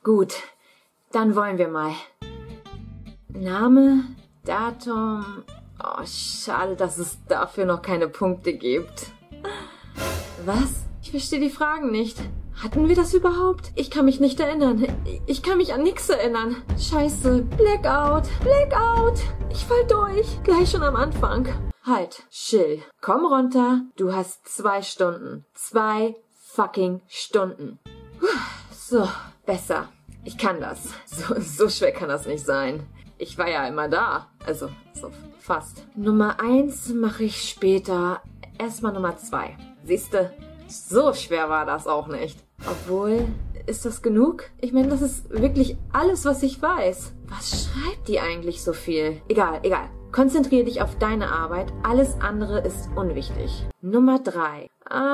Gut, dann wollen wir mal. Name, Datum... Oh, schade, dass es dafür noch keine Punkte gibt. Was? Ich verstehe die Fragen nicht. Hatten wir das überhaupt? Ich kann mich nicht erinnern. Ich kann mich an nichts erinnern. Scheiße. Blackout. Blackout. Ich fall durch. Gleich schon am Anfang. Halt. Chill. Komm runter. Du hast 2 Stunden. 2 fucking Stunden. So. Besser. Ich kann das. So schwer kann das nicht sein. Ich war ja immer da. Also, so fast. Nummer 1 mache ich später. Erstmal Nummer 2. Siehste? So schwer war das auch nicht. Obwohl, ist das genug? Ich meine, das ist wirklich alles, was ich weiß. Was schreibt die eigentlich so viel? Egal. Konzentriere dich auf deine Arbeit. Alles andere ist unwichtig. Nummer 3.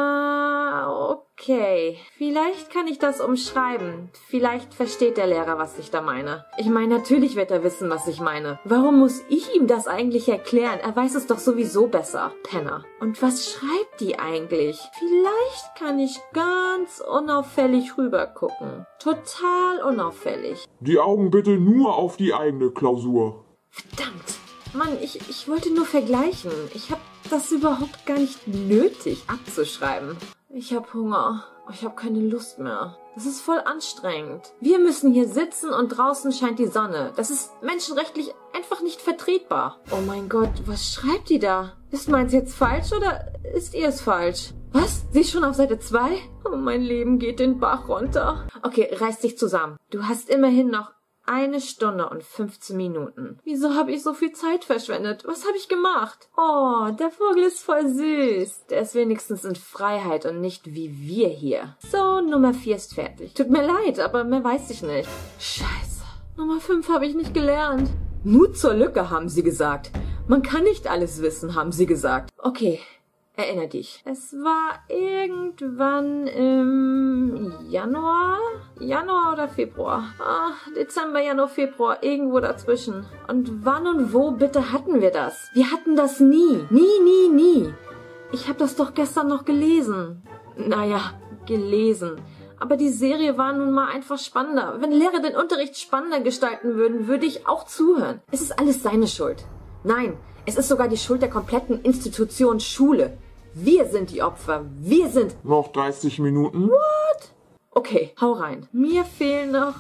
Okay. Vielleicht kann ich das umschreiben. Vielleicht versteht der Lehrer, was ich da meine. Ich meine, natürlich wird er wissen, was ich meine. Warum muss ich ihm das eigentlich erklären? Er weiß es doch sowieso besser. Penner. Und was schreibt die eigentlich? Vielleicht kann ich ganz unauffällig rübergucken. Total unauffällig. Die Augen bitte nur auf die eigene Klausur. Verdammt. Mann, ich wollte nur vergleichen. Ich habe das überhaupt gar nicht nötig abzuschreiben. Ich habe Hunger. Ich habe keine Lust mehr. Das ist voll anstrengend. Wir müssen hier sitzen und draußen scheint die Sonne. Das ist menschenrechtlich einfach nicht vertretbar. Oh mein Gott, was schreibt die da? Ist meins jetzt falsch oder ist ihr es falsch? Was? Sie ist schon auf Seite 2? Oh, mein Leben geht den Bach runter. Okay, reiß dich zusammen. Du hast immerhin noch 1 Stunde und 15 Minuten. Wieso habe ich so viel Zeit verschwendet? Was habe ich gemacht? Oh, der Vogel ist voll süß. Der ist wenigstens in Freiheit und nicht wie wir hier. So, Nummer 4 ist fertig. Tut mir leid, aber mehr weiß ich nicht. Scheiße. Nummer 5 habe ich nicht gelernt. Mut zur Lücke, haben sie gesagt. Man kann nicht alles wissen, haben sie gesagt. Okay. Erinner dich. Es war irgendwann im Januar? Januar oder Februar? Dezember, Januar, Februar. Irgendwo dazwischen. Und wann und wo bitte hatten wir das? Wir hatten das nie. Nie. Ich habe das doch gestern noch gelesen. Naja, gelesen. Aber die Serie war nun mal einfach spannender. Wenn Lehrer den Unterricht spannender gestalten würden, würde ich auch zuhören. Es ist alles seine Schuld. Nein, es ist sogar die Schuld der kompletten Institution Schule. Wir sind die Opfer. Wir sind... Noch 30 Minuten. What? Okay, hau rein. Mir fehlen noch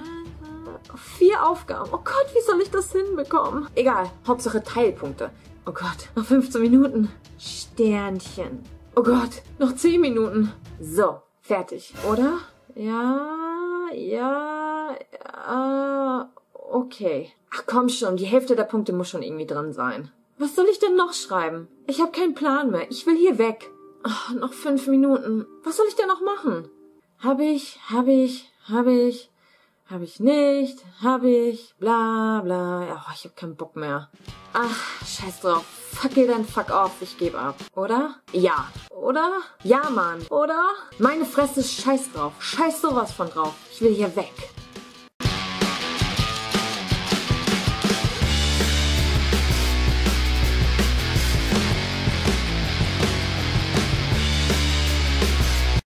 4 Aufgaben. Oh Gott, wie soll ich das hinbekommen? Egal, Hauptsache Teilpunkte. Oh Gott, noch 15 Minuten. Sternchen. Oh Gott, noch 10 Minuten. So, fertig, oder? Ja, okay. Ach komm schon, die Hälfte der Punkte muss schon irgendwie drin sein. Was soll ich denn noch schreiben? Ich habe keinen Plan mehr. Ich will hier weg. Ach, noch 5 Minuten. Was soll ich denn noch machen? Hab ich nicht, bla bla. Oh, ich hab keinen Bock mehr. Ach, scheiß drauf. Fuck it and fuck off. Ich gebe ab. Oder? Ja. Oder? Ja, Mann. Oder? Meine Fresse, scheiß drauf. Scheiß sowas von drauf. Ich will hier weg.